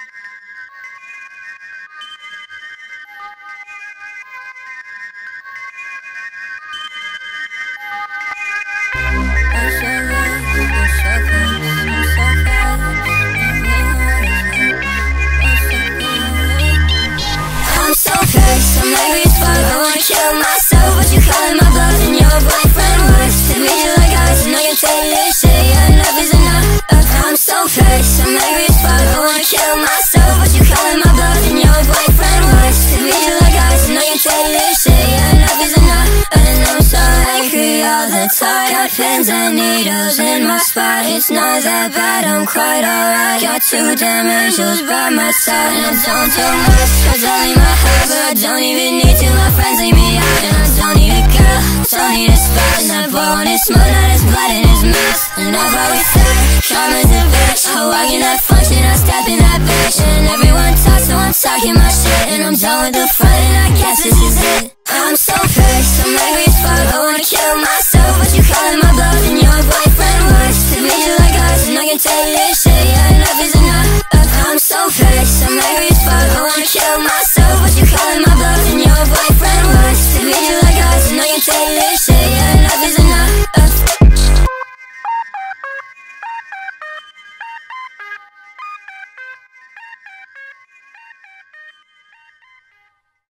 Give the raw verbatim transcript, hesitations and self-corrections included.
Got pins and needles in my spot. It's not that bad, I'm quite alright. Got two damn angels by my side, and I don't do much, cause I leave my house. But I don't even need to, my friends leave me out. And I don't need a girl, don't need a spot. And that boy want his smoke, not his blood in his mouth. And I've always said, karma's a bitch. I walk in that function, I step in that bitch. And everyone talks, so I'm talking my shit. And I'm done with the front, and I guess this is it. I'm so pissed, I'm angry as fuck. I wanna kill myself, but you calling my bluff. And your boyfriend was to be just like us. And I can tell you this shit, yeah, enough is enough. I'm so pissed, I'm angry as fuck. I wanna kill myself.